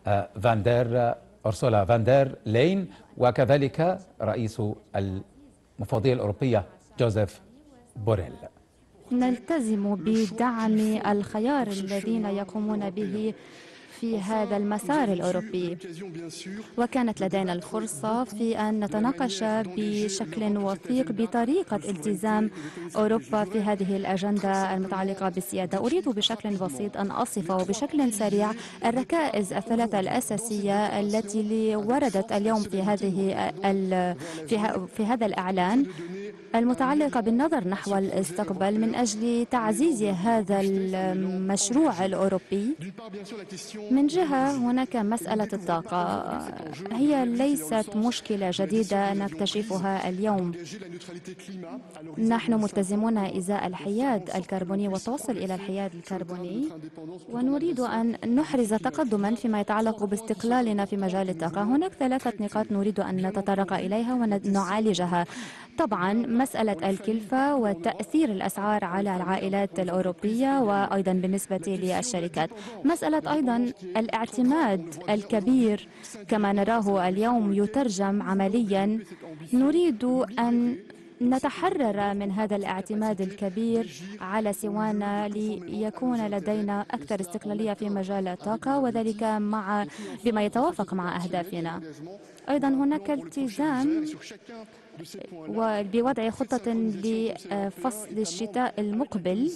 أرسولا فاندر لين، وكذلك رئيس المفوضية الأوروبية جوزيف بوريل. نلتزم بدعم الخيار الذين يقومون به في هذا المسار الأوروبي، وكانت لدينا الفرصة في أن نتناقش بشكل وثيق بطريقة التزام أوروبا في هذه الأجندة المتعلقة بالسيادة. أريد بشكل بسيط أن أصف وبشكل سريع الركائز الثلاثة الأساسية التي وردت اليوم في هذا الإعلان المتعلقة بالنظر نحو المستقبل من أجل تعزيز هذا المشروع الأوروبي. من جهة هناك مسألة الطاقة، هي ليست مشكلة جديدة نكتشفها اليوم. نحن ملتزمون إزاء الحياد الكربوني والتوصل إلى الحياد الكربوني، ونريد أن نحرز تقدما فيما يتعلق باستقلالنا في مجال الطاقة. هناك ثلاثة نقاط نريد أن نتطرق إليها ونعالجها. طبعا مسألة الكلفة وتأثير الأسعار على العائلات الأوروبية وأيضا بالنسبة للشركات. مسألة أيضا الاعتماد الكبير كما نراه اليوم يترجم عمليا. نريد أن نتحرر من هذا الاعتماد الكبير على سوانا ليكون لدينا أكثر استقلالية في مجال الطاقة، وذلك بما يتوافق مع أهدافنا. أيضا هناك التزام وبوضع خطة لفصل الشتاء المقبل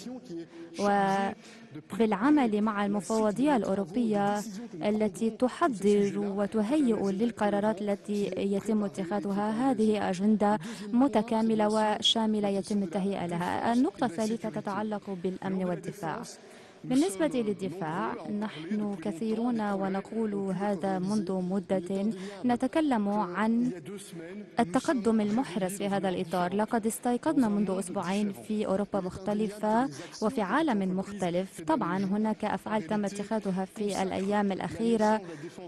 وبالعمل مع المفوضية الأوروبية التي تحضر وتهيئ للقرارات التي يتم اتخاذها. هذه أجندة متكاملة وشاملة يتم التهيئة لها. النقطة الثالثة تتعلق بالأمن والدفاع. بالنسبة للدفاع نحن كثيرون ونقول هذا منذ مدة، نتكلم عن التقدم المحرز في هذا الإطار. لقد استيقظنا منذ أسبوعين في أوروبا مختلفة وفي عالم مختلف. طبعا هناك أفعال تم اتخاذها في الأيام الأخيرة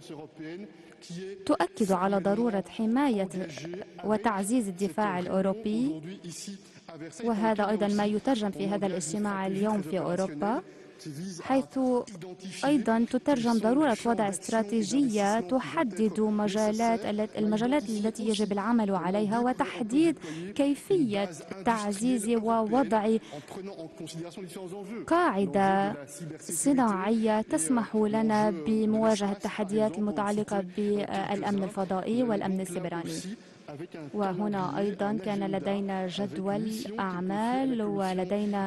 تؤكد على ضرورة حماية وتعزيز الدفاع الأوروبي، وهذا أيضا ما يترجم في هذا الاجتماع اليوم في أوروبا، حيث أيضا تترجم ضرورة وضع استراتيجية تحدد المجالات التي يجب العمل عليها، وتحديد كيفية تعزيز ووضع قاعدة صناعية تسمح لنا بمواجهة التحديات المتعلقة بالأمن الفضائي والأمن السيبراني. وهنا أيضا كان لدينا جدول أعمال ولدينا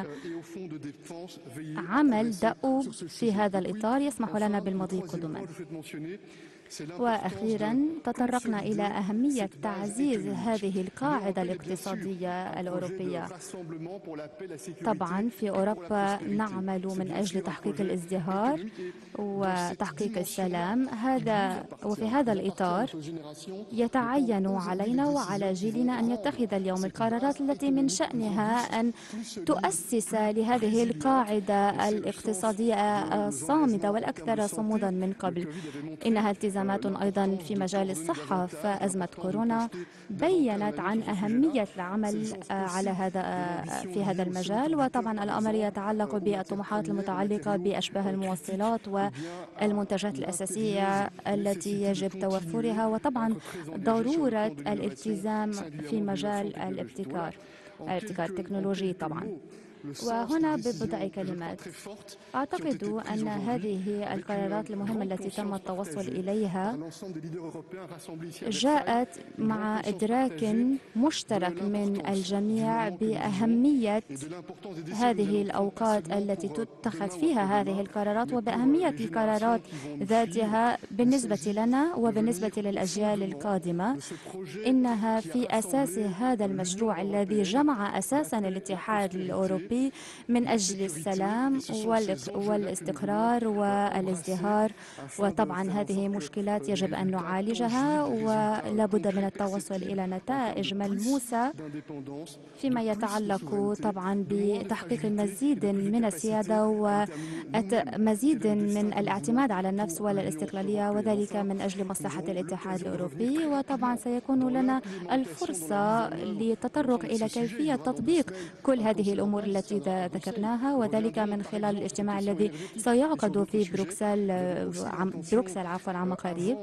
عمل دؤوب في هذا الإطار يسمح لنا بالمضي قدما. وأخيرا تطرقنا إلى أهمية تعزيز هذه القاعدة الاقتصادية الأوروبية. طبعا في أوروبا نعمل من أجل تحقيق الازدهار وتحقيق السلام، وفي هذا الإطار يتعين علينا وعلى جيلنا أن يتخذ اليوم القرارات التي من شأنها أن تؤسس لهذه القاعدة الاقتصادية الصامدة والأكثر صمودا من قبل. إنها التزامات أيضا في مجال الصحة، فأزمة كورونا بيّنت عن أهمية العمل في هذا المجال. وطبعا الأمر يتعلق بالطموحات المتعلقة بأشباه الموصلات والمنتجات الأساسية التي يجب توفرها، وطبعا ضرورة الالتزام في مجال الابتكار التكنولوجي طبعا. وهنا ببضع كلمات أعتقد أن هذه القرارات المهمة التي تم التوصل إليها جاءت مع إدراك مشترك من الجميع بأهمية هذه الأوقات التي تتخذ فيها هذه القرارات، وبأهمية القرارات ذاتها بالنسبة لنا وبالنسبة للأجيال القادمة. إنها في أساس هذا المشروع الذي جمع أساسا الاتحاد الأوروبي من أجل السلام والاستقرار والازدهار. وطبعا هذه مشكلات يجب أن نعالجها، ولا بد من التوصل إلى نتائج ملموسة فيما يتعلق طبعا بتحقيق مزيد من السيادة ومزيد من الاعتماد على النفس والاستقلالية، وذلك من أجل مصلحة الاتحاد الأوروبي. وطبعا سيكون لنا الفرصة للتطرق إلى كيفية تطبيق كل هذه الأمور التي ذكرناها، وذلك من خلال الاجتماع الذي سيعقد في بروكسل عما قريب.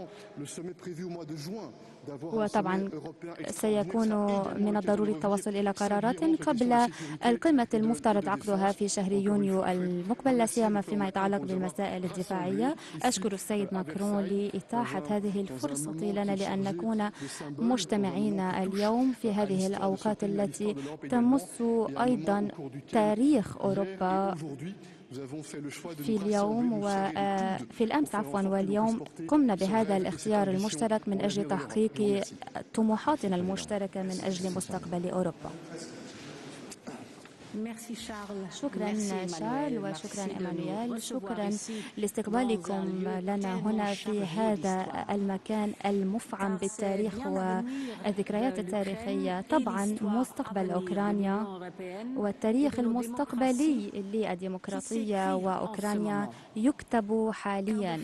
وطبعا سيكون من الضروري التوصل إلى قرارات قبل القمة المفترض عقدها في شهر يونيو المقبل، لا سيما فيما يتعلق بالمسائل الدفاعية. أشكر السيد ماكرون لإتاحة هذه الفرصة لنا لأن نكون مجتمعين اليوم في هذه الأوقات التي تمس أيضا تاريخ أوروبا. في الأمس واليوم قمنا بهذا الاختيار المشترك من أجل تحقيق طموحاتنا المشتركة من أجل مستقبل أوروبا. شكرا شارل وشكرا إيمانويل، شكرا لاستقبالكم لنا هنا في هذا المكان المفعم بالتاريخ والذكريات التاريخية. طبعا مستقبل أوكرانيا والتاريخ المستقبلي للديمقراطية وأوكرانيا يكتب حاليا،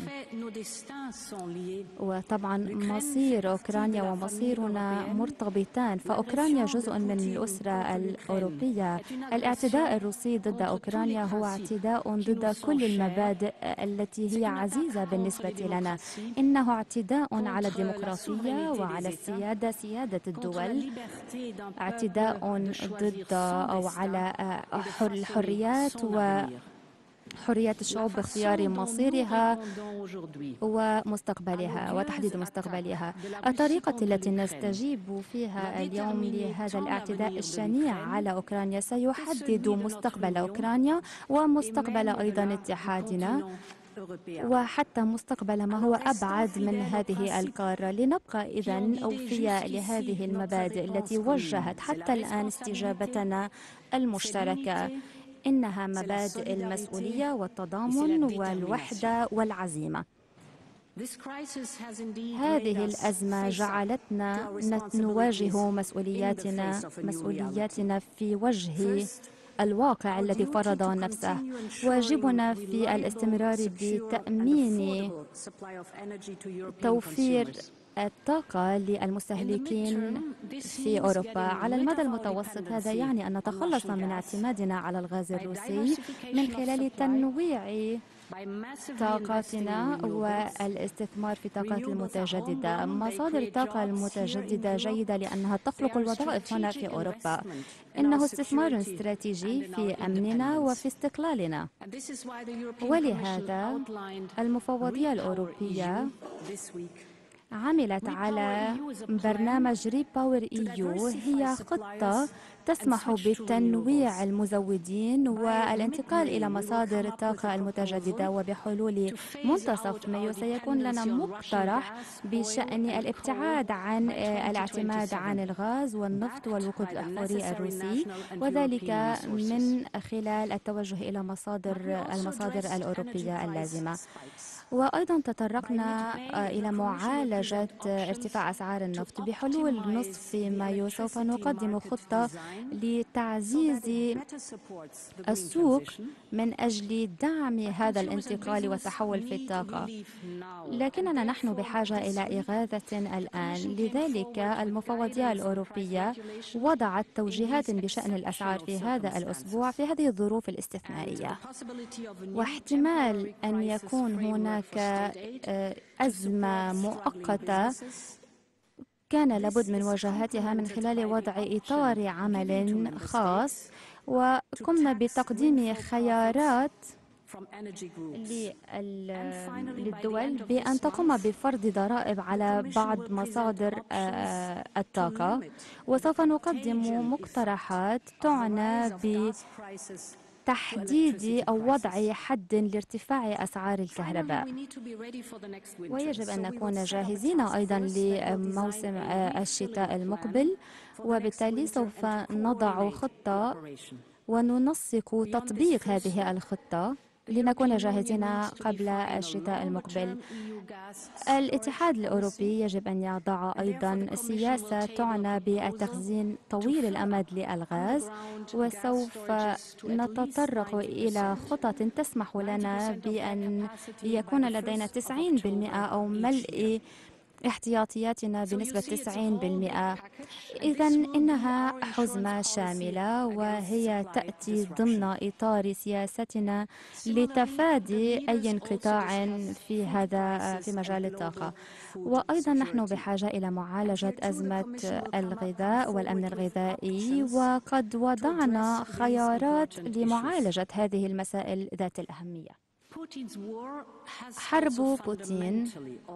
وطبعا مصير أوكرانيا ومصيرنا مرتبطان، فأوكرانيا جزء من الأسرة الأوروبية. الاعتداء الروسي ضد أوكرانيا هو اعتداء ضد كل المبادئ التي هي عزيزة بالنسبة لنا. إنه اعتداء على الديمقراطية وعلى السيادة، سيادة الدول، اعتداء ضد أو على الحريات وحرية الشعوب باختيار مصيرها ومستقبلها وتحديد مستقبلها. الطريقة التي نستجيب فيها اليوم لهذا الاعتداء الشنيع على أوكرانيا سيحدد مستقبل أوكرانيا ومستقبل أيضا اتحادنا، وحتى مستقبل ما هو أبعد من هذه القارة. لنبقى إذن أوفياء لهذه المبادئ التي وجهت حتى الآن استجابتنا المشتركة. إنها مبادئ المسؤولية والتضامن والوحدة والعزيمة. هذه الأزمة جعلتنا نواجه مسؤولياتنا في وجه الواقع الذي فرض نفسه. واجبنا في الاستمرار بتأمين توفير الطاقة للمستهلكين في أوروبا. على المدى المتوسط هذا يعني أن نتخلص من اعتمادنا على الغاز الروسي من خلال تنويع طاقاتنا والاستثمار في الطاقات المتجددة. مصادر الطاقة المتجددة جيدة لأنها تخلق الوظائف هنا في أوروبا. إنه استثمار استراتيجي في أمننا وفي استقلالنا، ولهذا المفوضية الأوروبية عملت على برنامج ريباور EU. هي خطة تسمح بتنويع المزودين والانتقال إلى مصادر الطاقة المتجددة، وبحلول منتصف مايو سيكون لنا مقترح بشأن الابتعاد عن الاعتماد عن الغاز والنفط والوقود الأحفوري الروسي، وذلك من خلال التوجه إلى المصادر الأوروبية اللازمة. وأيضا تطرقنا إلى معالجة ارتفاع أسعار النفط. بحلول نصف مايو سوف نقدم خطة لتعزيز السوق من أجل دعم هذا الانتقال والتحول في الطاقة، لكننا نحن بحاجة إلى إغاثة الآن. لذلك المفوضية الأوروبية وضعت توجيهات بشأن الأسعار في هذا الأسبوع في هذه الظروف الاستثنائية، واحتمال أن يكون هناك أزمة مؤقتة كان لابد من مواجهتها من خلال وضع إطار عمل خاص، وقمنا بتقديم خيارات للدول بأن تقوم بفرض ضرائب على بعض مصادر الطاقة، وسوف نقدم مقترحات تعنى بتحديد أو وضع حد لارتفاع أسعار الكهرباء. ويجب أن نكون جاهزين أيضا لموسم الشتاء المقبل، وبالتالي سوف نضع خطة وننسق تطبيق هذه الخطة لنكون جاهزين قبل الشتاء المقبل. الاتحاد الأوروبي يجب أن يضع أيضا سياسة تعنى بالتخزين طويل الأمد للغاز، وسوف نتطرق إلى خطط تسمح لنا بأن يكون لدينا 90% أو ملء احتياطياتنا بنسبة 90%. إذن إنها حزمة شاملة، وهي تأتي ضمن إطار سياستنا لتفادي أي انقطاع في مجال الطاقة. وأيضا نحن بحاجة إلى معالجة أزمة الغذاء والأمن الغذائي، وقد وضعنا خيارات لمعالجة هذه المسائل ذات الأهمية. حرب بوتين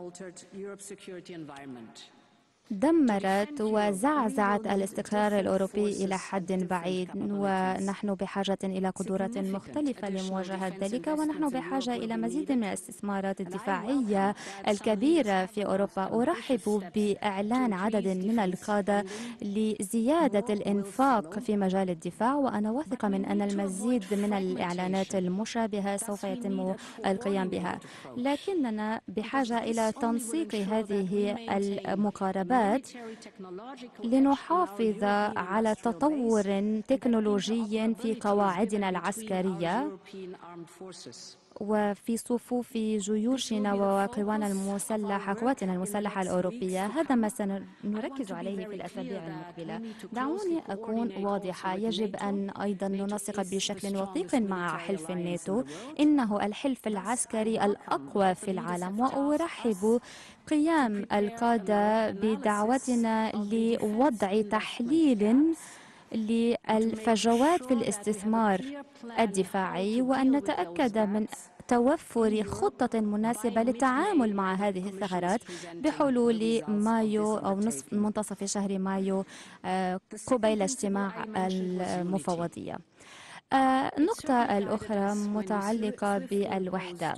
دمرت وزعزعت الاستقرار الأوروبي إلى حد بعيد، ونحن بحاجة إلى قدرات مختلفة لمواجهة ذلك، ونحن بحاجة إلى مزيد من الاستثمارات الدفاعية الكبيرة في أوروبا. أرحب بإعلان عدد من القادة لزيادة الإنفاق في مجال الدفاع، وأنا واثقة من أن المزيد من الإعلانات المشابهة سوف يتم القيام بها، لكننا بحاجة إلى تنسيق هذه المقاربات لنحافظ على تطور تكنولوجي في قواعدنا العسكرية وفي صفوف جيوشنا وقواتنا المسلحة الأوروبية. هذا ما سنركز عليه في الأسابيع المقبلة. دعوني أكون واضحة، يجب أن أيضا ننسق بشكل وثيق مع حلف الناتو، إنه الحلف العسكري الأقوى في العالم، وأرحب قيام القادة بدعوتنا لوضع تحليل للفجوات في الاستثمار الدفاعي، وأن نتأكد من توفر خطة مناسبة للتعامل مع هذه الثغرات بحلول مايو أو منتصف شهر مايو قبيل اجتماع المفوضية. النقطة الأخرى متعلقة بالوحدة.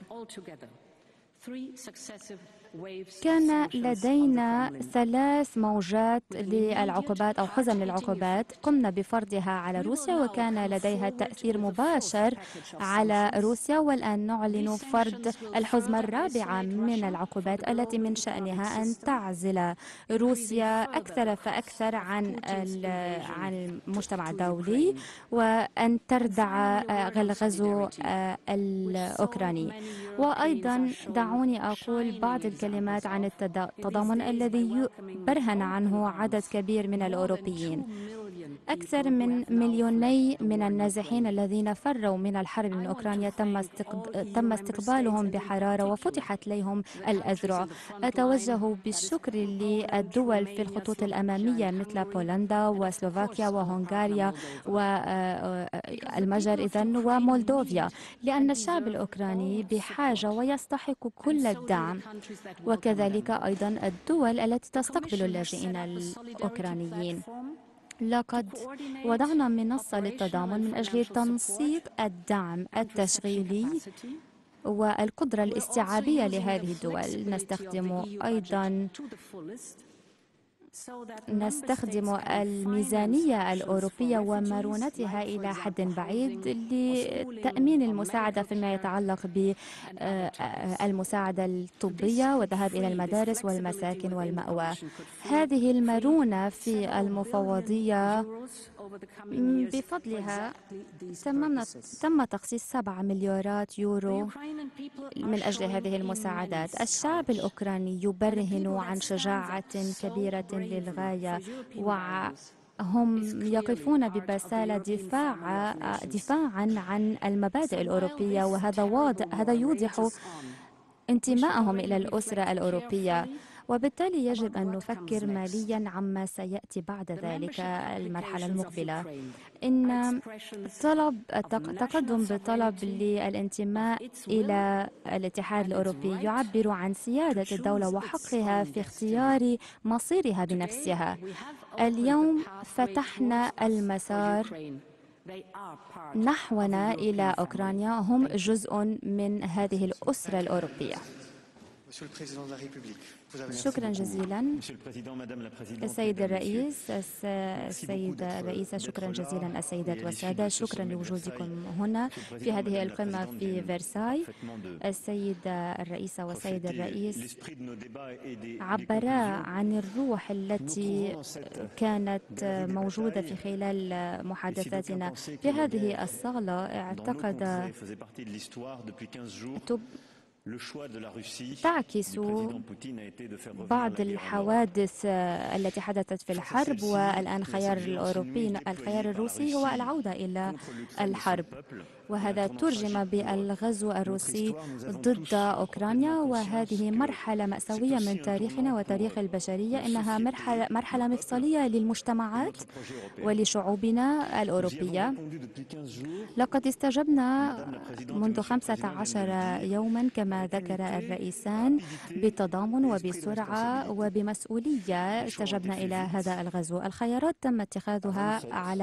كان لدينا 3 موجات للعقوبات أو حزم للعقوبات قمنا بفرضها على روسيا، وكان لديها تأثير مباشر على روسيا، والآن نعلن فرض الحزمة الرابعة من العقوبات التي من شأنها أن تعزل روسيا أكثر فأكثر عن المجتمع الدولي، وأن تردع الغزو الأوكراني. وأيضا دعوني أقول بعض الكلمات عن التضامن الذي برهن عنه عدد كبير من الأوروبيين. أكثر من 2 مليون من النازحين الذين فروا من الحرب من أوكرانيا تم استقبالهم بحرارة وفتحت لهم الأذرع. أتوجه بالشكر للدول في الخطوط الأمامية مثل بولندا وسلوفاكيا وهنغاريا والمجر إذن ومولدوفيا، لأن الشعب الأوكراني بحاجة ويستحق كل الدعم، وكذلك أيضا الدول التي تستقبل اللاجئين الأوكرانيين. لقد وضعنا منصة للتضامن من أجل تنسيق الدعم التشغيلي والقدرة الاستيعابية لهذه الدول. نستخدم الميزانية الأوروبية ومرونتها إلى حد بعيد لتأمين المساعدة فيما يتعلق بالمساعدة الطبية والذهاب إلى المدارس والمساكن والمأوى. هذه المرونة في المفوضية بفضلها تم تخصيص 7 مليارات يورو من أجل هذه المساعدات. الشعب الأوكراني يبرهن عن شجاعة كبيرة للغاية، وهم يقفون ببسالة دفاعا عن المبادئ الأوروبية، وهذا يوضح انتمائهم إلى الأسرة الأوروبية. وبالتالي يجب أن نفكر ماليا عما سيأتي بعد ذلك المرحلة المقبلة. إن تقدم بطلب للانتماء إلى الاتحاد الأوروبي يعبر عن سيادة الدولة وحقها في اختيار مصيرها بنفسها. اليوم فتحنا المسار نحونا إلى أوكرانيا، هم جزء من هذه الأسرة الأوروبية. شكرا جزيلا السيد الرئيس، السيدة الرئيسة، شكرا جزيلا السيدات والسادة، شكرا لوجودكم هنا في هذه القمة في فرساي. السيدة الرئيسة والسيد الرئيس عبرا عن الروح التي كانت موجودة في خلال محادثاتنا في هذه الصالة. اعتقد تعكس بعض الحوادث التي حدثت في الحرب، والآن خيار الخيار الروسي هو العودة إلى الحرب، وهذا ترجم بالغزو الروسي ضد أوكرانيا، وهذه مرحلة مأساوية من تاريخنا وتاريخ البشرية. إنها مرحلة مفصلية للمجتمعات ولشعوبنا الأوروبية. لقد استجبنا منذ 15 يوما كما ذكر الرئيسان بتضامن وبسرعة وبمسؤولية. استجبنا إلى هذا الغزو. الخيارات تم اتخاذها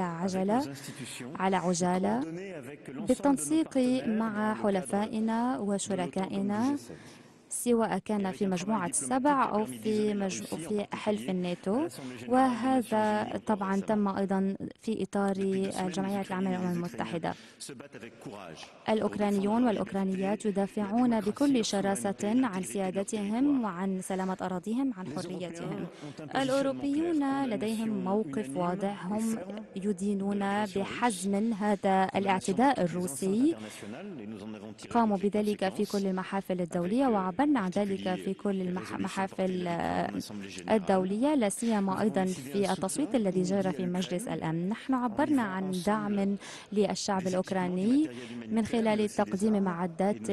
على عجالة بالتنسيق مع حلفائنا وشركائنا، سواء كان في مجموعة 7 أو في حلف الناتو، وهذا طبعا تم أيضا في إطار الجمعية العامة للأمم المتحدة. الأوكرانيون والأوكرانيات يدافعون بكل شراسة عن سيادتهم وعن سلامة أراضيهم، عن حريتهم. الأوروبيون لديهم موقف واضح، هم يدينون بحزم هذا الاعتداء الروسي، قاموا بذلك في كل المحافل الدولية وعبرنا عن ذلك في كل المحافل الدولية، لا سيما أيضا في التصويت الذي جرى في مجلس الأمن. نحن عبرنا عن دعم للشعب الأوكراني من خلال تقديم معدات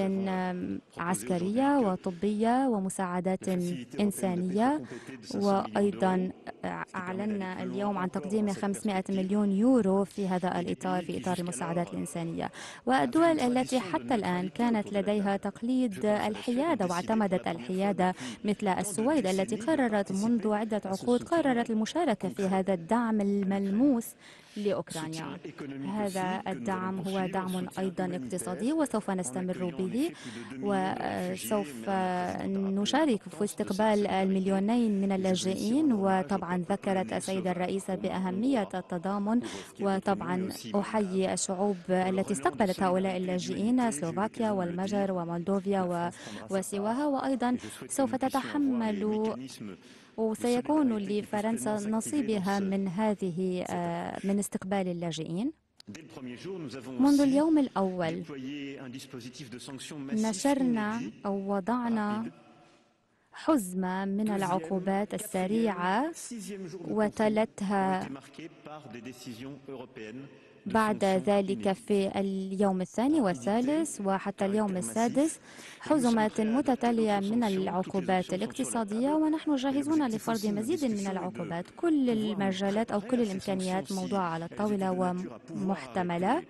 عسكرية وطبية ومساعدات إنسانية، وأيضا أعلنا اليوم عن تقديم 500 مليون يورو في هذا الإطار، في إطار المساعدات الإنسانية. والدول التي حتى الآن كانت لديها تقليد الحيادة واعتمدت الحيادة مثل السويد التي قررت منذ عدة عقود المشاركة في هذا الدعم الملموس لأوكرانيا. هذا الدعم هو دعم أيضا اقتصادي وسوف نستمر به، وسوف نشارك في استقبال 2,000,000 من اللاجئين. وطبعا ذكرت السيدة الرئيسة بأهمية التضامن، وطبعا أحيي الشعوب التي استقبلت هؤلاء اللاجئين، سلوفاكيا والمجر ومولدوفيا وسواها. وأيضا سوف تتحمل وسيكون لفرنسا نصيبها من استقبال اللاجئين. منذ اليوم الأول نشرنا أو وضعنا حزمة من العقوبات السريعة، وتلتها بعد ذلك في اليوم الثاني والثالث وحتى اليوم السادس حزمات متتالية من العقوبات الاقتصادية، ونحن جاهزون لفرض مزيد من العقوبات. كل المجالات أو كل الإمكانيات موضوعة على الطاولة ومحتملة،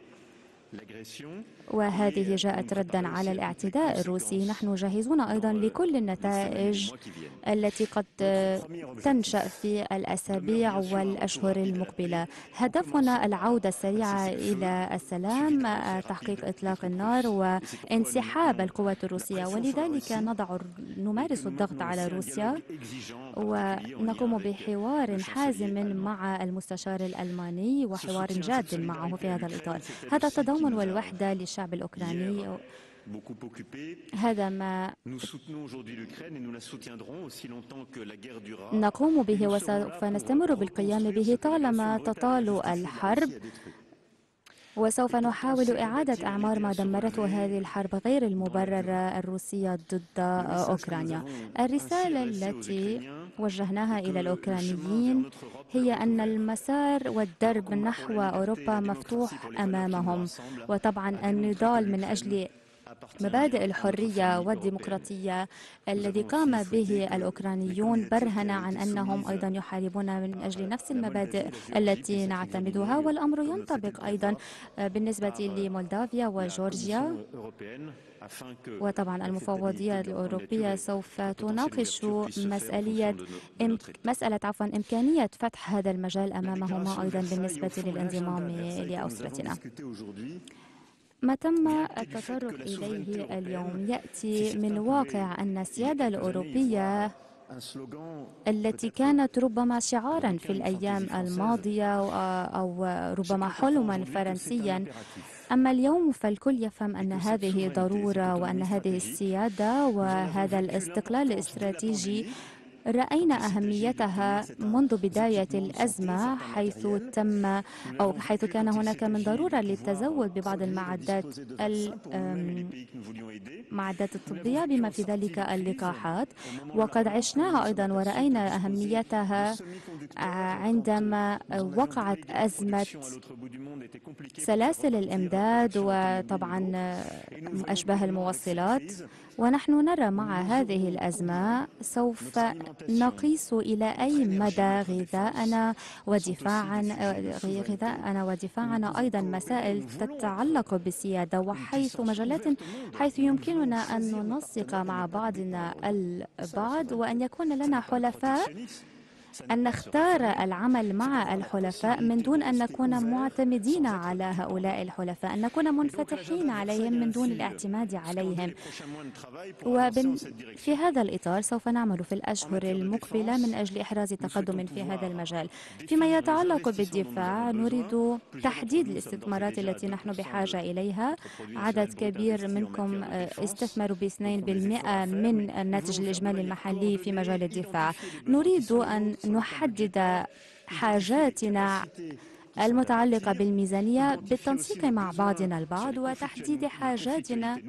وهذه جاءت ردا على الاعتداء الروسي. نحن جاهزون أيضا لكل النتائج التي قد تنشأ في الأسابيع والأشهر المقبلة. هدفنا العودة السريعة إلى السلام، تحقيق إطلاق النار وانسحاب القوات الروسية، ولذلك نمارس الضغط على روسيا ونقوم بحوار حازم مع المستشار الألماني وحوار جاد معه في هذا الإطار. هذا التضامن والوحدة للشعب الأوكراني هذا ما نقوم به وسوف نستمر بالقيام به طالما تطال الحرب، وسوف نحاول إعادة أعمار ما دمرته هذه الحرب غير المبررة الروسية ضد أوكرانيا. الرسالة التي وجهناها إلى الأوكرانيين هي أن المسار والدرب نحو أوروبا مفتوح أمامهم، وطبعا النضال من أجل مبادئ الحرية والديمقراطية الذي قام به الأوكرانيون برهن عن أنهم أيضا يحاربون من أجل نفس المبادئ التي نعتمدها، والأمر ينطبق أيضا بالنسبة لمولدافيا وجورجيا. وطبعا المفوضية الأوروبية سوف تناقش مسألة إمكانية فتح هذا المجال أمامهما أيضا بالنسبة للانضمام لأسرتنا. ما تم التطرق إليه اليوم يأتي من واقع أن السيادة الأوروبية التي كانت ربما شعارا في الأيام الماضية أو ربما حلما فرنسيا، أما اليوم فالكل يفهم أن هذه ضرورة، وأن هذه السيادة وهذا الاستقلال الاستراتيجي رأينا أهميتها منذ بداية الأزمة، حيث كان هناك من ضرورة للتزود ببعض المعدات الطبية بما في ذلك اللقاحات، وقد عشناها أيضا ورأينا أهميتها عندما وقعت أزمة سلاسل الإمداد وطبعا أشباه الموصلات. ونحن نرى مع هذه الأزمة سوف نقيس إلى أي مدى غذاءنا أيضا مسائل تتعلق بالسيادة، وحيث مجالات حيث يمكننا أن ننسق مع بعضنا البعض وأن يكون لنا حلفاء، أن نختار العمل مع الحلفاء من دون أن نكون معتمدين على هؤلاء الحلفاء، أن نكون منفتحين عليهم من دون الاعتماد عليهم. وفي هذا الإطار سوف نعمل في الأشهر المقبلة من أجل إحراز تقدم في هذا المجال. فيما يتعلق بالدفاع، نريد تحديد الاستثمارات التي نحن بحاجة إليها. عدد كبير منكم استثمروا ب2% من الناتج الإجمالي المحلي في مجال الدفاع. نريد أن نحدد حاجاتنا المتعلقة بالميزانية بالتنسيق مع بعضنا البعض، وتحديد حاجاتنا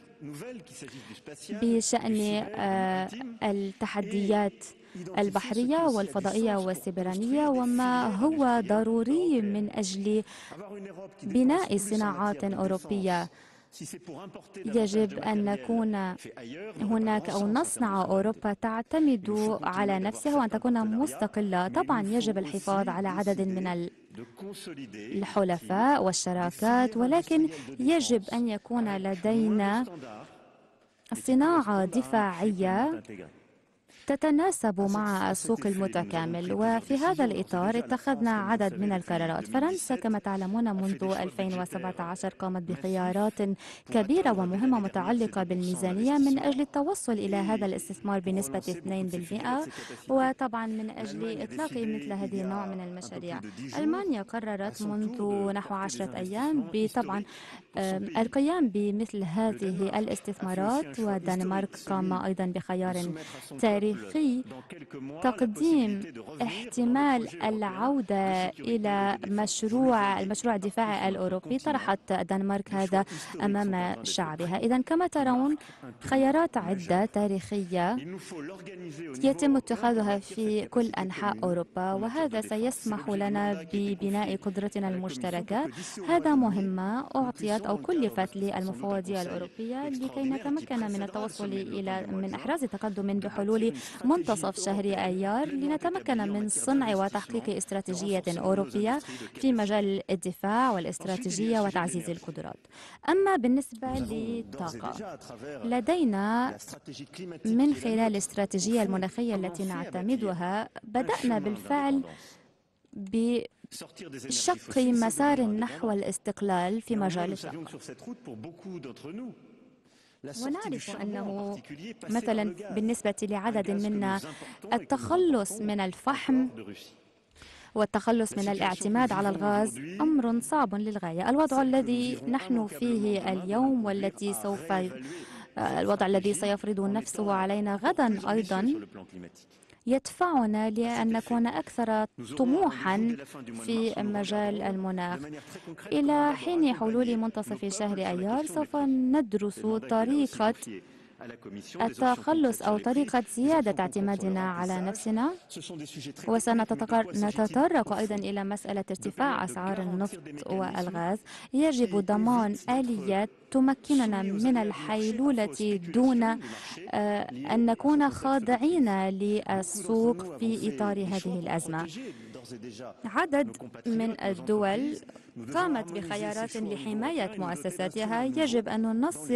بشأن التحديات البحرية والفضائية والسيبرانية، وما هو ضروري من أجل بناء صناعات أوروبية. يجب أن نكون هناك أو نصنع أوروبا تعتمد على نفسها وأن تكون مستقلة. طبعا يجب الحفاظ على عدد من الحلفاء والشراكات، ولكن يجب أن يكون لدينا صناعة دفاعية تتناسب مع السوق المتكامل. وفي هذا الإطار اتخذنا عدد من القرارات. فرنسا كما تعلمون منذ 2017 قامت بخيارات كبيرة ومهمة متعلقة بالميزانية من أجل التوصل إلى هذا الاستثمار بنسبة 2%، وطبعا من أجل إطلاق مثل هذه النوع من المشاريع. ألمانيا قررت منذ نحو 10 أيام بطبعا القيام بمثل هذه الاستثمارات، والدنمارك قام أيضا بخيار تاريخي تقديم احتمال العودة إلى المشروع الدفاعي الأوروبي. طرحت الدنمارك هذا أمام شعبها. إذن كما ترون خيارات عدة تاريخية يتم اتخاذها في كل أنحاء أوروبا، وهذا سيسمح لنا ببناء قدرتنا المشتركة. هذا مهمة أعطيت أو كلفت للمفوضية الأوروبية لكي نتمكن من التوصل من إحراز تقدم بحلول منتصف شهر أيار، لنتمكن من صنع وتحقيق استراتيجية أوروبية في مجال الدفاع والاستراتيجية وتعزيز القدرات. أما بالنسبة للطاقة، لدينا من خلال الاستراتيجية المناخية التي نعتمدها بدأنا بالفعل بشق مسار نحو الاستقلال في مجال الطاقة. ونعرف أنه مثلا بالنسبة لعدد منا التخلص من الفحم والتخلص من الاعتماد على الغاز أمر صعب للغاية. الوضع الذي نحن فيه اليوم الوضع الذي سيفرض نفسه علينا غدا أيضا يدفعنا لأن نكون أكثر طموحا في مجال المناخ. إلى حين حلول منتصف شهر أيار سوف ندرس طريقة التخلص أو طريقة زيادة اعتمادنا على نفسنا، وسنتطرق أيضا إلى مسألة ارتفاع أسعار النفط والغاز. يجب ضمان آليات تمكننا من الحيلولة دون أن نكون خاضعين للسوق في إطار هذه الأزمة. عدد من الدول قامت بخيارات لحماية مؤسساتها. يجب أن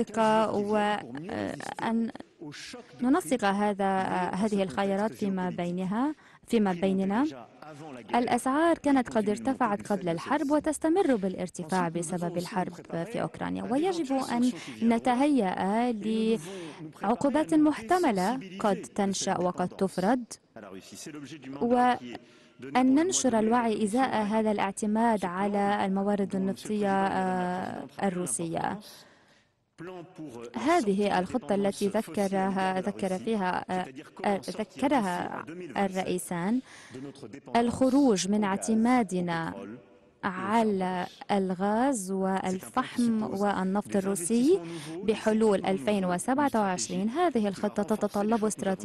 ننسق هذه الخيارات فيما بيننا. الأسعار كانت قد ارتفعت قبل الحرب وتستمر بالارتفاع بسبب الحرب في أوكرانيا، ويجب أن نتهيأ لعقوبات محتملة قد تنشأ وقد تفرض، وأن ننشر الوعي إزاء هذا الاعتماد على الموارد النفطية الروسية. هذه الخطة التي ذكرها الرئيسان، الخروج من اعتمادنا على الغاز والفحم والنفط الروسي بحلول 2027. هذه الخطة تتطلب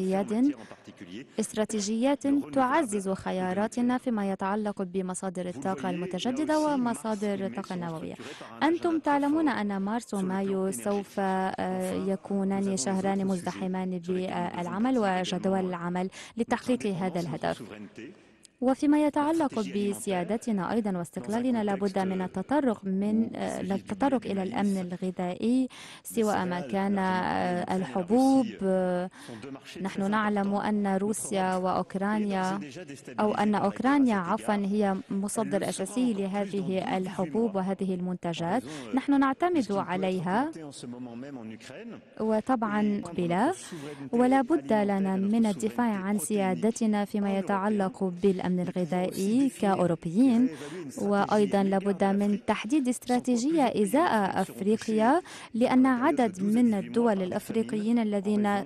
استراتيجيات تعزز خياراتنا فيما يتعلق بمصادر الطاقة المتجددة ومصادر الطاقة النووية. أنتم تعلمون أن مارس ومايو سوف يكونان شهران مزدحمان بالعمل وجدول العمل لتحقيق هذا الهدف. وفيما يتعلق بسيادتنا أيضا واستقلالنا، لابد من التطرق إلى الأمن الغذائي سواء ما كان الحبوب. نحن نعلم أن روسيا وأوكرانيا هي مصدر أساسي لهذه الحبوب وهذه المنتجات. نحن نعتمد عليها وطبعا ولا بد لنا من الدفاع عن سيادتنا فيما يتعلق بالأمن الغذائي كأوروبيين، وأيضا لابد من تحديد استراتيجية إزاء أفريقيا، لأن عدد من الدول الأفريقيين الذين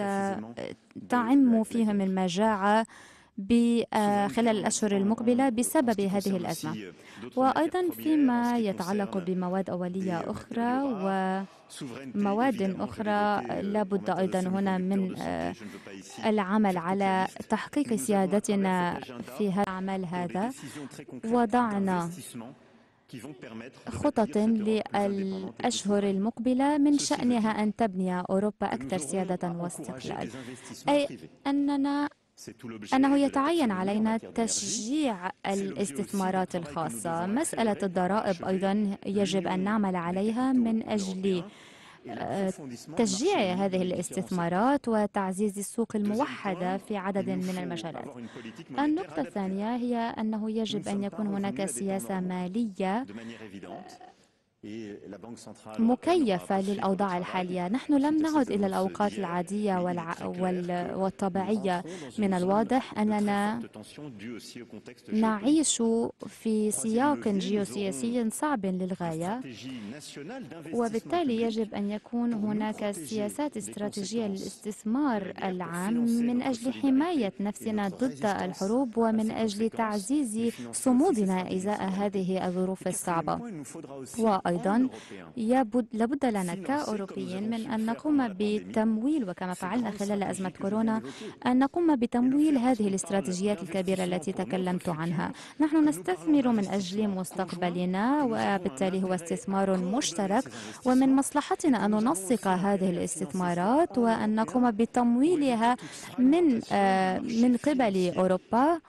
ستعم فيهم المجاعة خلال الأشهر المقبلة بسبب هذه الأزمة. وأيضا فيما يتعلق بمواد أولية أخرى ومواد أخرى، لابد أيضا هنا من العمل على تحقيق سيادتنا في العمل هذا. وضعنا خطط للأشهر المقبلة من شأنها أن تبني أوروبا أكثر سيادة واستقلال، أي أنه يتعين علينا تشجيع الاستثمارات الخاصة. مسألة الضرائب أيضا يجب أن نعمل عليها من أجل تشجيع هذه الاستثمارات وتعزيز السوق الموحدة في عدد من المجالات. النقطة الثانية هي أنه يجب أن يكون هناك سياسة مالية مكيفة للأوضاع الحالية. نحن لم نعد إلى الأوقات العادية والطبيعية. من الواضح أننا نعيش في سياق جيوسياسي صعب للغاية، وبالتالي يجب أن يكون هناك سياسات استراتيجية للاستثمار العام من أجل حماية نفسنا ضد الحروب ومن أجل تعزيز صمودنا إزاء هذه الظروف الصعبة. وأيضا لابد لنا كأوروبيين من أن نقوم بتمويل، وكما فعلنا خلال أزمة كورونا، أن نقوم بتمويل هذه الاستراتيجيات الكبيرة التي تكلمت عنها. نحن نستثمر من أجل مستقبلنا، وبالتالي هو استثمار مشترك، ومن مصلحتنا أن ننسق هذه الاستثمارات وأن نقوم بتمويلها من قبل أوروبا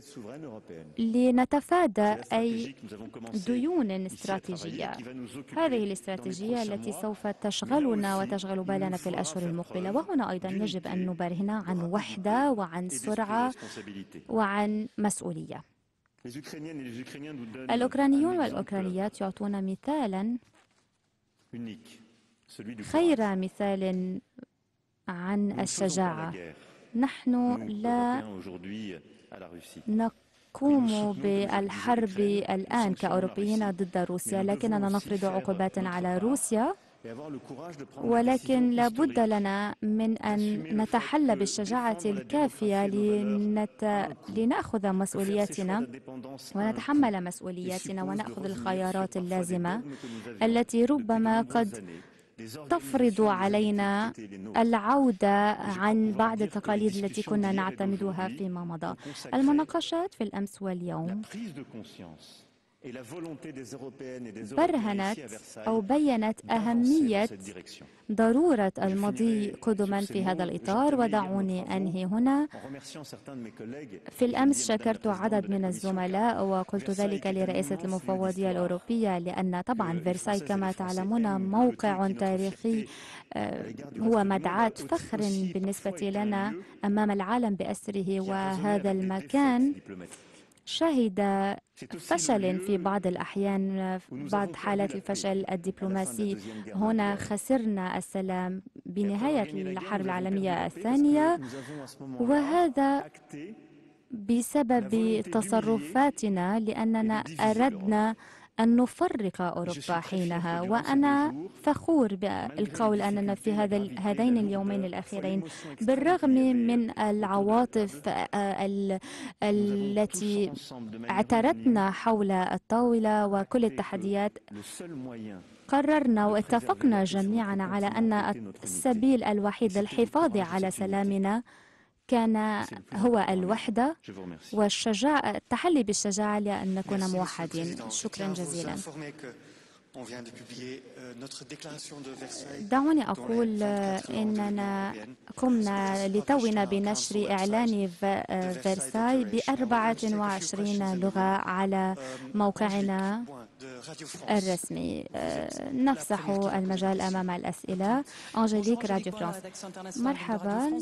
لنتفادى أي ديون استراتيجية. هذه الاستراتيجية التي سوف تشغلنا وتشغل بالنا في الأشهر المقبلة. وهنا أيضا يجب أن نبرهن عن وحدة وعن سرعة وعن مسؤولية. الأوكرانيون والأوكرانيات يعطون مثالا، خير مثال عن الشجاعة. نحن لا نقوم بالحرب الآن كأوروبيين ضد روسيا، لكننا نفرض عقوبات على روسيا، ولكن لابد لنا من أن نتحلى بالشجاعة الكافية لنأخذ مسؤولياتنا ونتحمل مسؤولياتنا ونأخذ الخيارات اللازمة التي ربما قد تفرض علينا العودة عن بعض التقاليد التي كنا نعتمدها فيما مضى. المناقشات في الأمس واليوم برهنت أو بيّنت أهمية ضرورة المضي قدما في هذا الإطار. ودعوني أنهي هنا. في الأمس شكرت عدد من الزملاء وقلت ذلك لرئيسة المفوضية الأوروبية، لأن طبعا فرساي كما تعلمون موقع تاريخي، هو مدعاة فخر بالنسبة لنا أمام العالم بأسره، وهذا المكان شهد فشل في بعض الأحيان، بعض حالات الفشل الدبلوماسي. هنا خسرنا السلام بنهاية الحرب العالمية الثانية، وهذا بسبب تصرفاتنا، لأننا أردنا أن نفرق أوروبا حينها. وأنا فخور بالقول أننا في هذين اليومين الأخيرين بالرغم من العواطف التي اعترتنا حول الطاولة وكل التحديات، قررنا واتفقنا جميعا على أن السبيل الوحيد للحفاظ على سلامنا كان هو الوحدة والشجاعة، التحلي بالشجاعة لأن نكون موحدين. شكرا جزيلا. دعوني أقول إننا قمنا لتونا بنشر إعلان فرساي ب24 لغة على موقعنا الرسمي. نفسح المجال أمام الأسئلة. أنجليك، راديو فرانس. مرحبا.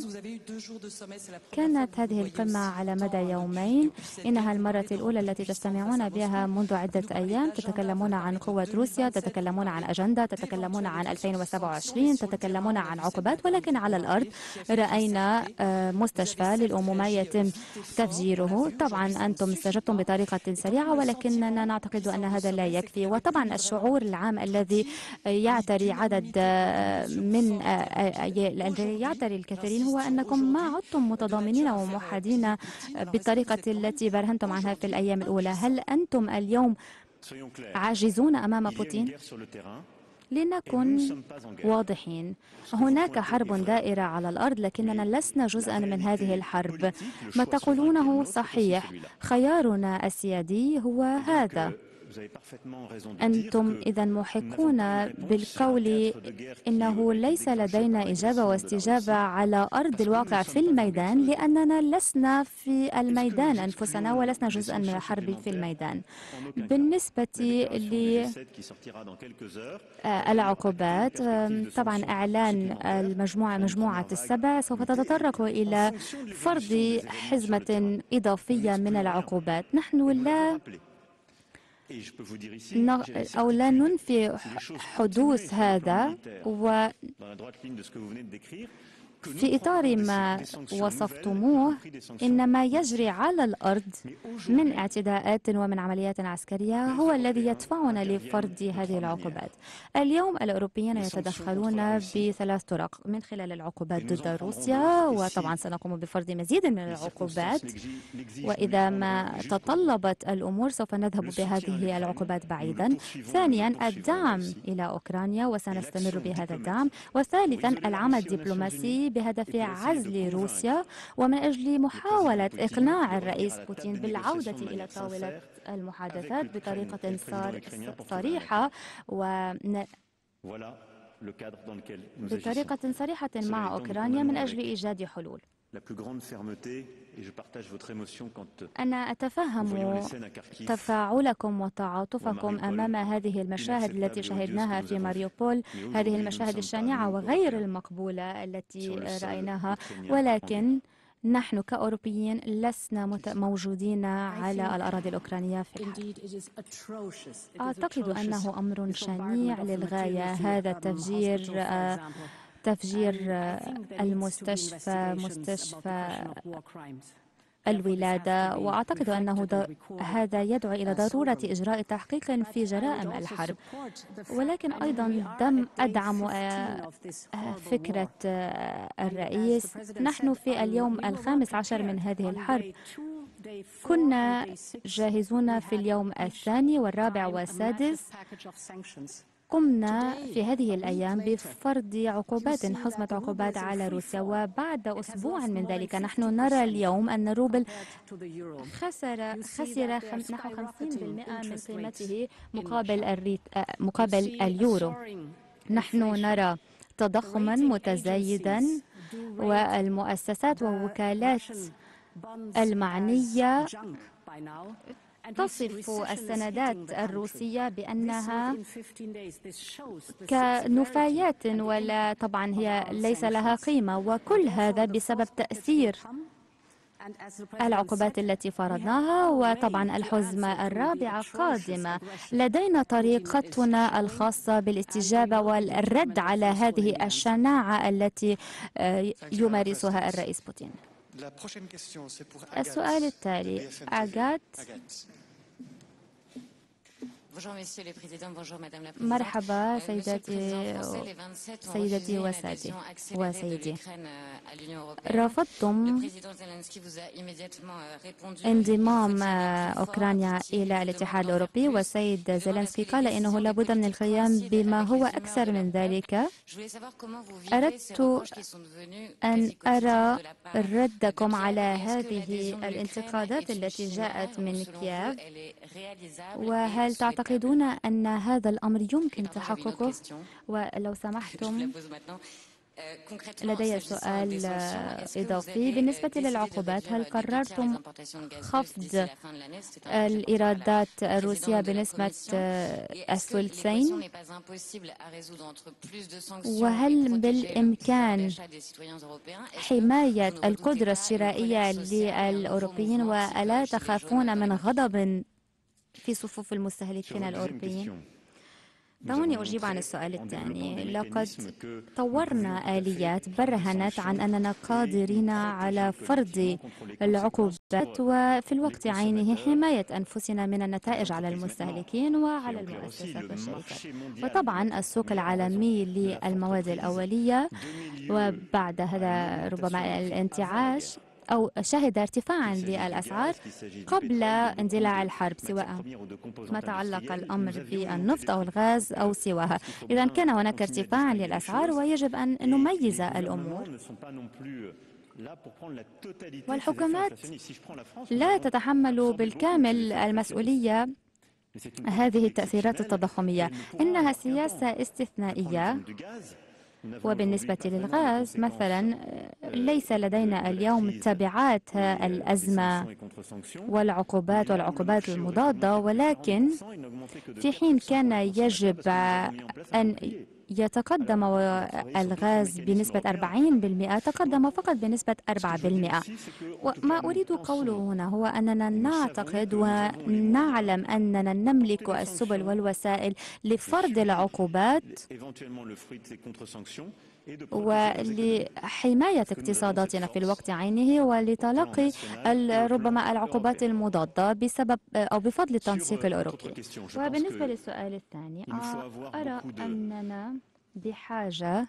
كانت هذه القمة على مدى يومين. إنها المرة الأولى التي تستمعون بها منذ عدة أيام. تتكلمون عن قوة روسيا، تتكلمون عن أجندة، تتكلمون عن 2027، تتكلمون عن عقوبات، ولكن على الأرض رأينا مستشفى للأمومة يتم تفجيره. طبعا أنتم استجبتم بطريقة سريعة، ولكننا نعتقد أن هذا لا يكفي. وطبعا الشعور العام الذي يعتري يعتري الكثيرين هو أنكم ما عدتم متضامنين وموحدين بالطريقة التي برهنتم عنها في الأيام الأولى. هل أنتم اليوم عاجزون أمام بوتين؟ لنكن واضحين، هناك حرب دائرة على الأرض، لكننا لسنا جزءا من هذه الحرب. ما تقولونه صحيح. خيارنا السيادي هو هذا. أنتم إذا محقون بالقول إنه ليس لدينا إجابة واستجابة على أرض الواقع في الميدان، لأننا لسنا في الميدان أنفسنا ولسنا جزءا من الحرب في الميدان. بالنسبة للعقوبات، طبعا إعلان مجموعة السبع سوف تتطرق إلى فرض حزمة إضافية من العقوبات. نحن لا ننفي حدوث هذا، في إطار ما وصفتموه إن ما يجري على الأرض من اعتداءات ومن عمليات عسكرية هو الذي يدفعنا لفرض هذه العقوبات. اليوم الأوروبيون يتدخلون بثلاث طرق: من خلال العقوبات ضد روسيا، وطبعا سنقوم بفرض مزيد من العقوبات، وإذا ما تطلبت الأمور سوف نذهب بهذه العقوبات بعيدا. ثانيا الدعم إلى أوكرانيا، وسنستمر بهذا الدعم. وثالثا العمل الدبلوماسي بهدف عزل روسيا ومن أجل محاولة إقناع الرئيس بوتين بالعودة إلى طاولة المحادثات بطريقة صريحة بطريقة صريحة مع أوكرانيا من أجل إيجاد حلول. أنا أتفهم تفاعلكم وتعاطفكم أمام هذه المشاهد التي شهدناها في ماريوبول، هذه المشاهد الشانعة وغير المقبولة التي رأيناها، ولكن نحن كأوروبيين لسنا موجودين على الأراضي الأوكرانية في الحال. أعتقد أنه أمر شنيع للغاية هذا تفجير المستشفى، مستشفى الولادة، وأعتقد أنه هذا يدعو إلى ضرورة إجراء تحقيق في جرائم الحرب. ولكن أيضا أدعم فكرة الرئيس. نحن في اليوم 15 من هذه الحرب كنا جاهزون في اليوم الثاني والرابع والسادس. قمنا في هذه الأيام بفرض عقوبات، حزمة عقوبات على روسيا، وبعد أسبوع من ذلك نحن نرى اليوم أن الروبل خسر نحو 50% من قيمته مقابل اليورو. نحن نرى تضخما متزايدا، والمؤسسات والوكالات المعنية تصف السندات الروسية بأنها كنفايات، ولا طبعا هي ليس لها قيمة، وكل هذا بسبب تأثير العقوبات التي فرضناها. وطبعا الحزمة الرابعة قادمة. لدينا طريقتنا الخاصة بالاستجابة والرد على هذه الشناعة التي يمارسها الرئيس بوتين. السؤال التالي، أغات. مرحبا سيدتي وسيدي. رفضتم انضمام أوكرانيا إلى الاتحاد الأوروبي، والسيد زيلينسكي قال إنه لابد من القيام بما هو أكثر من ذلك. أردت أن أرى ردكم على هذه الانتقادات التي جاءت من كييف، وهل تعتقدون أن هذا الأمر يمكن تحققه؟ ولو سمحتم لدي سؤال إضافي بالنسبة للعقوبات. هل قررتم خفض الإيرادات الروسية بنسبة الثلثين؟ وهل بالإمكان حماية القدرة الشرائية للأوروبيين، وألا تخافون من غضب في صفوف المستهلكين الأوروبيين؟ دعوني أجيب عن السؤال الثاني. لقد طورنا آليات برهنت عن أننا قادرين على فرض العقوبات وفي الوقت عينه حماية أنفسنا من النتائج على المستهلكين وعلى المؤسسات والشركات. وطبعا السوق العالمي للمواد الأولية وبعد هذا ربما الانتعاش أو شهد ارتفاعا للأسعار قبل اندلاع الحرب، سواء ما تعلق الأمر بالنفط أو الغاز أو سواها. إذا كان هناك ارتفاع للأسعار ويجب أن نميز الأمور، والحكومات لا تتحمل بالكامل المسؤولية هذه التأثيرات التضخمية. إنها سياسة استثنائية. وبالنسبة للغاز مثلا ليس لدينا اليوم تبعات الأزمة والعقوبات المضادة، ولكن في حين كان يجب أن يتقدم الغاز بنسبة 40%، تقدم فقط بنسبة 4%. وما أريد قوله هنا هو أننا نعتقد ونعلم أننا نملك السبل والوسائل لفرض العقوبات ولحماية اقتصاداتنا في الوقت عينه ولتلقي ربما العقوبات المضادة بسبب أو بفضل التنسيق الأوروبي. وبالنسبة للسؤال الثاني، أرى أننا بحاجة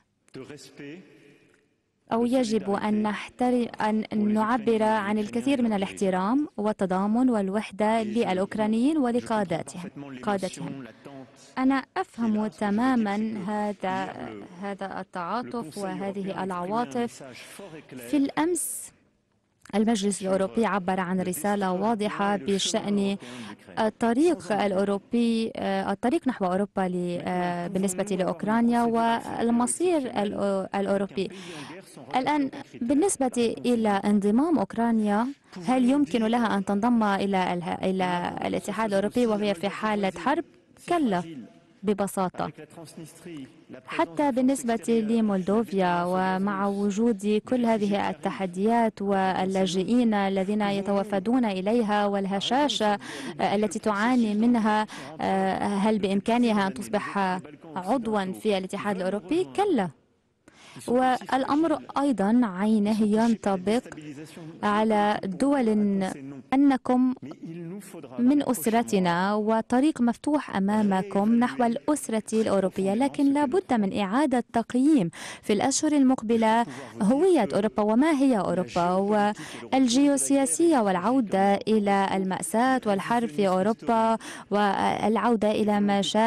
أو يجب أن نعبر عن الكثير من الاحترام والتضامن والوحدة للأوكرانيين ولقادتهم. أنا أفهم تماما هذا التعاطف وهذه العواطف. في الأمس المجلس الأوروبي عبر عن رسالة واضحة بشأن الطريق الأوروبي، الطريق نحو أوروبا بالنسبة لأوكرانيا والمصير الأوروبي. الآن بالنسبة إلى انضمام أوكرانيا، هل يمكن لها أن تنضم إلى الاتحاد الأوروبي وهي في حالة حرب؟ كلا ببساطة. حتى بالنسبة لمولدوفيا ومع وجود كل هذه التحديات واللاجئين الذين يتوافدون إليها والهشاشة التي تعاني منها، هل بإمكانها أن تصبح عضوا في الاتحاد الأوروبي؟ كلا. والأمر أيضا عينه ينطبق على دول أنكم من أسرتنا وطريق مفتوح أمامكم نحو الأسرة الأوروبية، لكن لا بد من إعادة تقييم في الأشهر المقبلة هوية أوروبا وما هي أوروبا والجيوسياسية، والعودة إلى المأساة والحرب في أوروبا والعودة إلى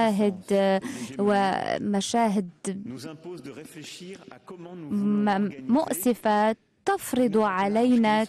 مشاهد مؤسفة تفرض علينا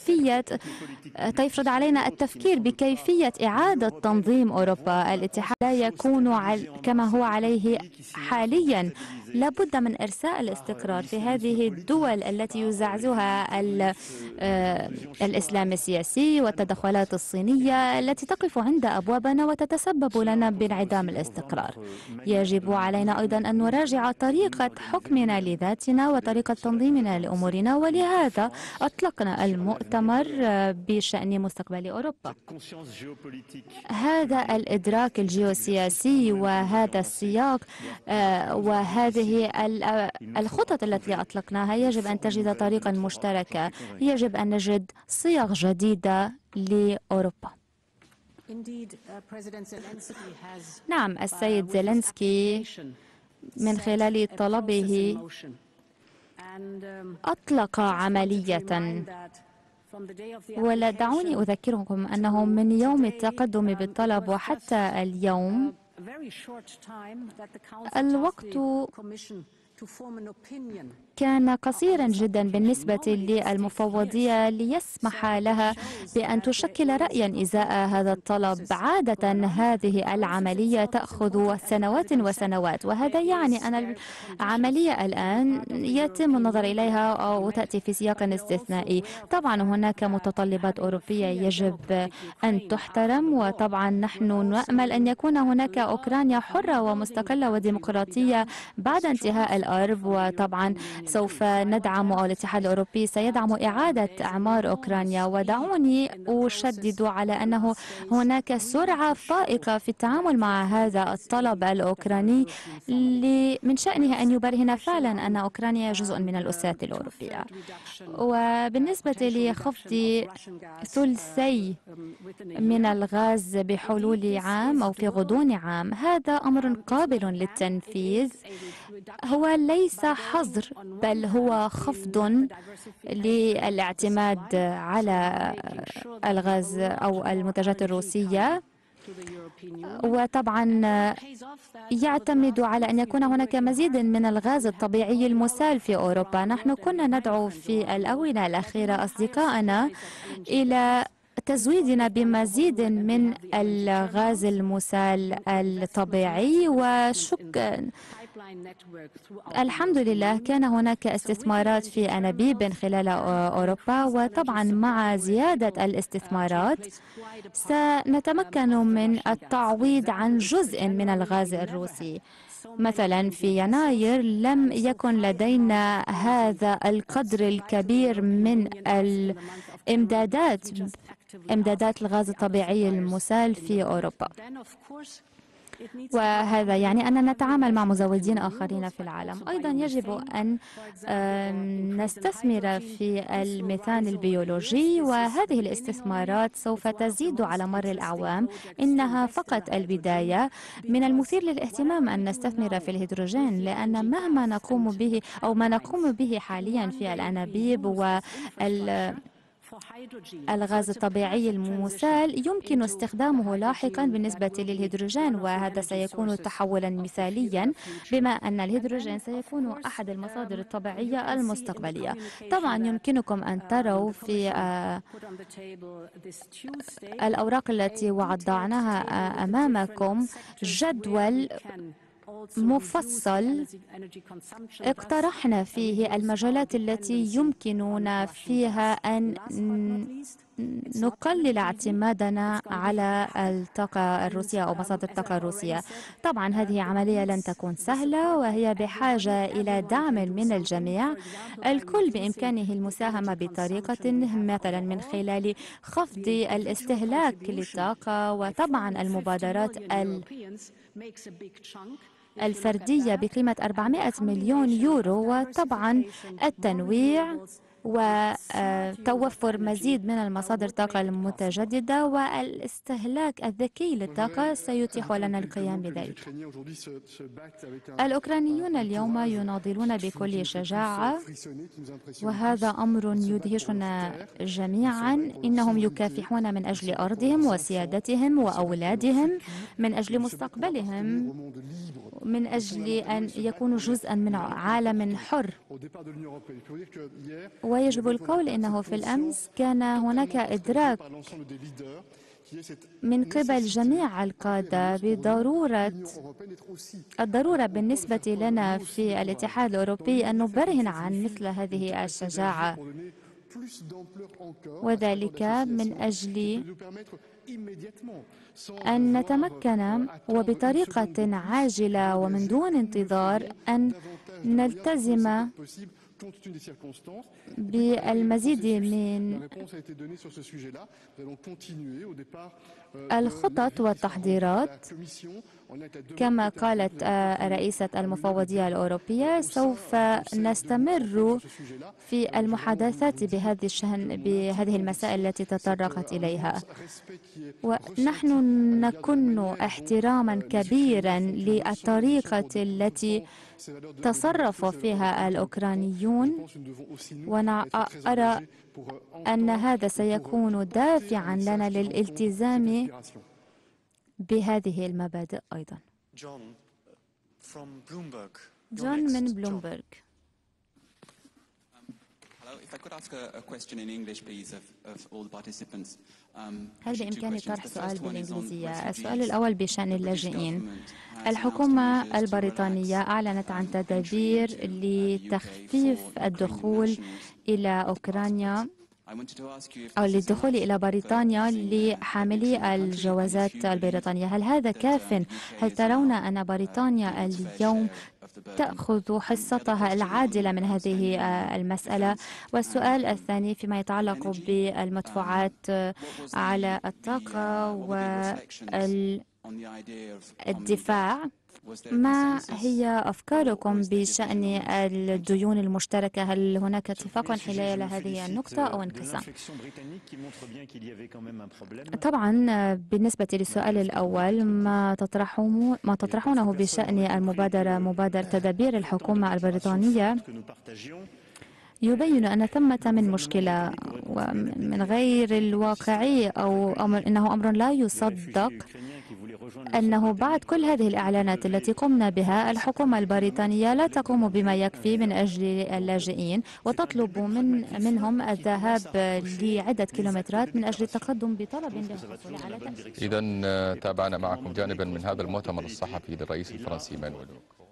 التفكير بكيفية إعادة تنظيم أوروبا. الاتحاد لا يكون كما هو عليه حاليا. لا بد من إرساء الاستقرار في هذه الدول التي يزعزعها الإسلام السياسي والتدخلات الصينية التي تقف عند أبوابنا وتتسبب لنا بانعدام الاستقرار. يجب علينا أيضا أن نراجع طريقة حكمنا لذاتنا وطريقة تنظيمنا لأمورنا، ولهذا أطلقنا المؤتمر بشأن مستقبل أوروبا. هذا الإدراك الجيوسياسي وهذا السياق وهذه الخطط التي أطلقناها يجب أن تجد طريقا مشتركة. يجب أن نجد صيغ جديدة لأوروبا. نعم، السيد زيلينسكي من خلال طلبه أطلق عملية، ودعوني أذكركم أنه من يوم التقدم بالطلب وحتى اليوم الوقت كان قصيرا جدا بالنسبة للمفوضية ليسمح لها بأن تشكل رأيا إزاء هذا الطلب. عادة هذه العملية تأخذ سنوات وسنوات، وهذا يعني أن العملية الآن يتم النظر إليها أو تأتي في سياق استثنائي. طبعا هناك متطلبات أوروبية يجب أن تحترم، وطبعا نحن نأمل أن يكون هناك أوكرانيا حرة ومستقلة وديمقراطية بعد انتهاء الحرب، وطبعا سوف ندعم أو الاتحاد الأوروبي سيدعم إعادة إعمار أوكرانيا. ودعوني أشدد على أنه هناك سرعة فائقة في التعامل مع هذا الطلب الأوكراني من شأنه أن يبرهن فعلا أن أوكرانيا جزء من الأسرة الأوروبية. وبالنسبة لخفض ثلثي من الغاز بحلول عام أو في غضون عام، هذا أمر قابل للتنفيذ، هو ليس حظر بل هو خفض للاعتماد على الغاز أو المنتجات الروسية، وطبعا يعتمد على أن يكون هناك مزيد من الغاز الطبيعي المسال في أوروبا. نحن كنا ندعو في الآونة الأخيرة أصدقائنا إلى تزويدنا بمزيد من الغاز المسال الطبيعي، الحمد لله كان هناك استثمارات في أنابيب خلال أوروبا، وطبعا مع زيادة الاستثمارات سنتمكن من التعويض عن جزء من الغاز الروسي. مثلا في يناير لم يكن لدينا هذا القدر الكبير من إمدادات الغاز الطبيعي المسال في أوروبا، وهذا يعني أننا نتعامل مع مزودين آخرين في العالم. أيضا يجب أن نستثمر في الميثان البيولوجي، وهذه الاستثمارات سوف تزيد على مر الأعوام، إنها فقط البداية. من المثير للاهتمام أن نستثمر في الهيدروجين، لأن مهما نقوم به أو ما نقوم به حاليا في الأنابيب الغاز الطبيعي المسال يمكن استخدامه لاحقا بالنسبة للهيدروجين، وهذا سيكون تحولا مثاليا، بما أن الهيدروجين سيكون أحد المصادر الطبيعية المستقبلية. طبعا يمكنكم أن تروا في الأوراق التي وضعناها أمامكم جدول مفصل اقترحنا فيه المجالات التي يمكننا فيها أن نقلل اعتمادنا على الطاقة الروسية أو مصادر الطاقة الروسية. طبعا هذه عملية لن تكون سهلة، وهي بحاجة إلى دعم من الجميع. الكل بإمكانه المساهمة بطريقة، مثلا من خلال خفض الاستهلاك للطاقة، وطبعا المبادرات الفردية بقيمة 400 مليون يورو، وطبعا التنويع وتوفر مزيد من المصادر الطاقة المتجددة والاستهلاك الذكي للطاقة سيتيح لنا القيام بذلك. الأوكرانيون اليوم يناضلون بكل شجاعة، وهذا أمر يدهشنا جميعا. إنهم يكافحون من أجل أرضهم وسيادتهم وأولادهم، من أجل مستقبلهم، من أجل أن يكونوا جزءا من عالم حر. ويجب القول إنه في الأمس كان هناك إدراك من قبل جميع القادة الضرورة بالنسبة لنا في الاتحاد الأوروبي أن نبرهن عن مثل هذه الشجاعة، وذلك من أجل أن نتمكن وبطريقة عاجلة ومن دون انتظار أن نلتزم بالمزيد من الخطط والتحضيرات كما قالت رئيسة المفوضية الأوروبية، سوف نستمر في المحادثات بهذه المسائل التي تطرقت إليها، ونحن نكن احتراما كبيرا للطريقة التي تصرف فيها الأوكرانيون، وأنا أرى أن هذا سيكون دافعا لنا للالتزام بهذه المبادئ أيضا. جون من بلومبرغ. هل بإمكاني طرح سؤال بالإنجليزية؟ السؤال الأول بشأن اللاجئين. الحكومة البريطانية أعلنت عن تدابير لتخفيف الدخول إلى أوكرانيا أو للدخول إلى بريطانيا لحاملي الجوازات البريطانية. هل هذا كاف؟ هل ترون أن بريطانيا اليوم تأخذ حصتها العادلة من هذه المسألة؟ والسؤال الثاني فيما يتعلق بالمدفوعات على الطاقة والدفاع، ما هي أفكاركم بشأن الديون المشتركة؟ هل هناك اتفاق حيال هذه النقطة أو انقسام؟ طبعا بالنسبة للسؤال الأول، ما تطرحونه بشأن مبادرة تدابير الحكومة البريطانية يبين أن ثمة من مشكلة ومن غير الواقعي أو إنه أمر لا يصدق أنه بعد كل هذه الإعلانات التي قمنا بها، الحكومة البريطانية لا تقوم بما يكفي من أجل اللاجئين، وتطلب منهم الذهاب لعدة كيلومترات من أجل التقدم بطلب للحصول على تأشيرة. إذن تابعنا معكم جانبا من هذا المؤتمر الصحفي للرئيس الفرنسي مانويل